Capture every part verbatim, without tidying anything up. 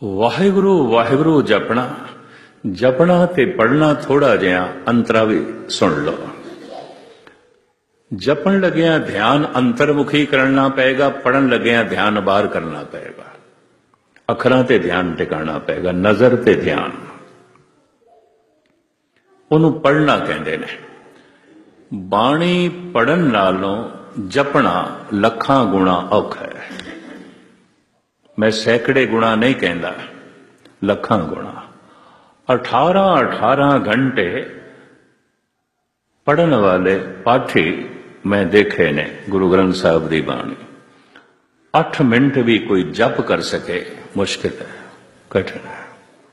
वाहिगुरु वाहिगुरु जपना जपना ते पढ़ना थोड़ा जिहा अंतरा भी सुन लो। जपन लग्या ध्यान अंतर्मुखी करना पेगा, पढ़न लग्या ध्यान बाहर करना पेगा। अखरां ते ध्यान टिकाना पेगा, नजर ते ध्यान। उन्होंने पढ़ना कहते ने। बाणी पढ़न नालों जपना लखां गुणा औखा है। मैं सैकड़े गुणा नहीं कहता, लखां गुणा। अठारह अठारह घंटे पढ़न वाले पाठी मैं देखे ने गुरु ग्रंथ साहब की बाणी। अठ मिनट भी कोई जप कर सके मुश्किल है, कठिन है।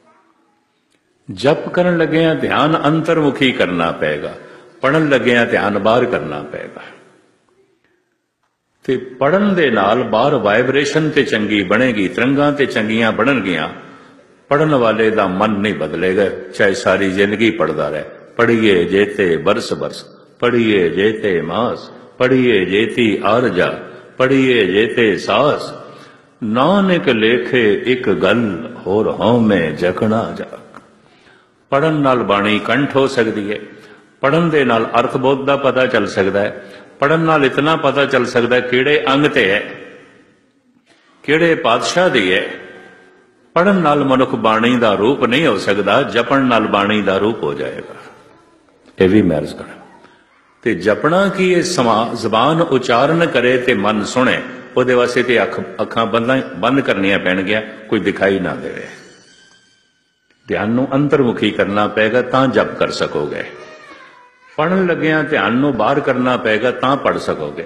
जप करन लगे ध्यान अंतर्मुखी करना पेगा, पढ़न लगे ध्यान बाहर करना पेगा। ते पढ़न दे नाल बाहर वाइब्रेशन ते चंगी बनेगी, तरंगां ते चंगियां बननगियां। पढ़न वाले दा मन नहीं बदलेगा, चाहे सारी जिंदगी पढ़दा रहे। पढ़िए जेते बरस बरस, पढ़िए जेते मास, पढ़िए जेती आरजा, पढ़िए जेते सास। नानक लेखे एक गल होर हों में जगना जाग। पढ़न नाल बाणी कंठ हो सकती है, पढ़न दे नाल अर्थबोध दा पता चल सकता है। पढ़न नाल इतना पता चल सकता है किहड़े अंग ते है, किहड़े पातशाह दी है। पढ़न नाल मनुख बाणी दा रूप नहीं हो सकता, जपन नाल बाणी दा रूप हो जाएगा। यह भी मैरज कर ते जपना कि ये समा जबान उचारण करे ते मन सुने, उहदे वास्ते ते अख अखां बंद बंद करनियां पैणगियां, कोई दिखाई ना देवे। ध्यान नूं अंतर्मुखी करना पेगा तां जप कर सकोगे। पढ़न लग्या ध्यान नूं बाहर करना पेगा तां पढ़ सकोगे।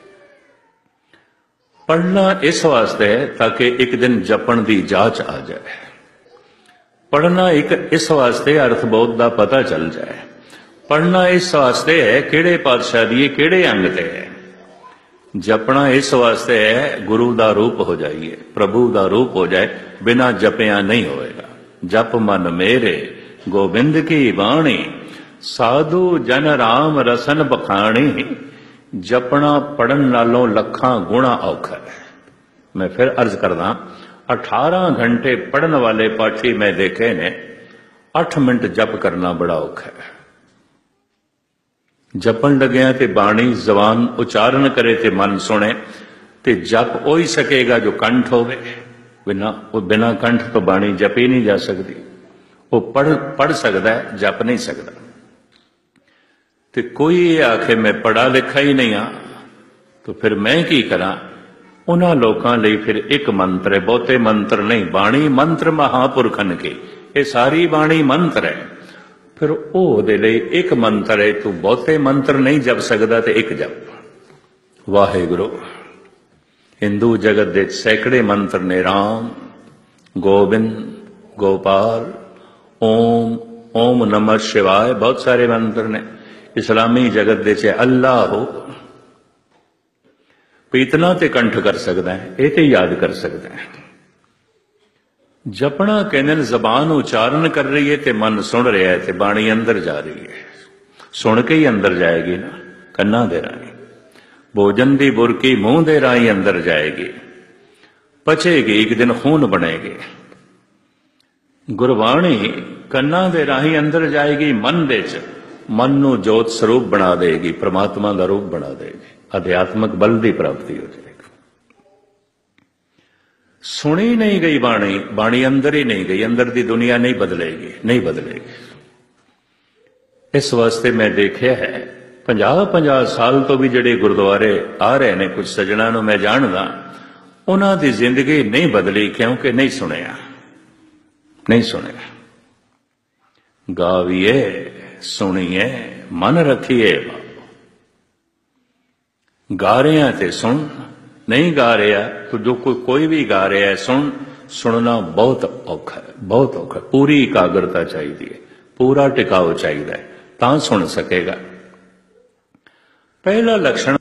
पढ़ना इस वास्ते है ताकि एक दिन जपन की जांच आ जाए। पढ़ना एक इस वास्ते अर्थबोध का पता चल जाए। पढ़ना इस वास्ते है किहड़े पातशाह दी किहड़े अंग ते है। जपना इस वास्ते है गुरु का रूप हो जाइए, प्रभु का रूप हो जाए। बिना जपिया नहीं होएगा। जप मन मेरे गोबिंद की वाणी, साधु जन राम रसन बखाणी। जपना पढ़न नालों लखां गुणा औखा है। मैं फिर अर्ज करदा, अठारह घंटे पढ़न वाले पाठी मैं देखे ने, अठ मिनट जप करना बड़ा औखा है। जपन लग्या ते बाणी जबान उचारण करे ते मन सुने, ते जप हो ही सकेगा जो कंठ होवे। बिना वो बिना कंठ तो बाणी जपी नहीं जा सकती। वो पढ़ पढ़ सकता है, जप नहीं सकता। ते कोई ये आखे मैं पढ़ा लिखा ही नहीं हाँ, तो फिर मैं की करा। उन्हां लोकां लई फिर एक मंत्र है, बहुते मंत्र नहीं। बाणी मंत्र महापुरखन की, ये सारी बाणी मंत्र है। फिर ओ दे लई एक मंत्र है। तू बहुते मंत्र नहीं जप सकदा ते एक जप वाहिगुरु। हिंदू जगत दे सैकड़े मंत्र ने, राम, गोविंद, गोपाल, ओम, ओम नमः शिवाय, बहुत सारे मंत्र ने। इस्लामी जगत दे च अल्लाह हो, इतना ते कंठ कर सकता है, ये ते याद कर सकता है। जपना कहने जबान उच्चारण कर रही है ते मन सुन रहा है, ते बाणी अंदर जा रही है। सुन के ही अंदर जाएगी ना, कन्ना दे राही। भोजन दी बुरकी मुंह दे राही अंदर जाएगी, पचेगी, एक दिन खून बनेगी। गुरबाणी कन्ना दे राही अंदर जाएगी, मन दे च मन नू जोत स्वरूप बना देगी, परमात्मा का रूप बना देगी। अध्यात्मक बल की प्राप्ति हो जाएगी। सुनी नहीं गई बाणी, बाणी अंदर ही नहीं गई, अंदर की दुनिया नहीं बदलेगी, नहीं बदलेगी। इस वास्ते मैं देखा है पंजाह पंजाह साल तो भी जेडे गुरुद्वारे आ रहे ने, कुछ सज्जणा नू मैं जानदा, उन्हां दी जिंदगी नहीं बदली, क्योंकि नहीं सुनिया, नहीं सुनिया। गाविए सुनिए मन रखिए, गा रहे हैं ते सुन, नहीं गा रहा तो जो कोई कोई भी गा रहा है सुन। सुनना बहुत औखा है, बहुत औखा। पूरी एकाग्रता चाहिए, पूरा टिकाव चाहिए, तां सुन सकेगा। पहला लक्षण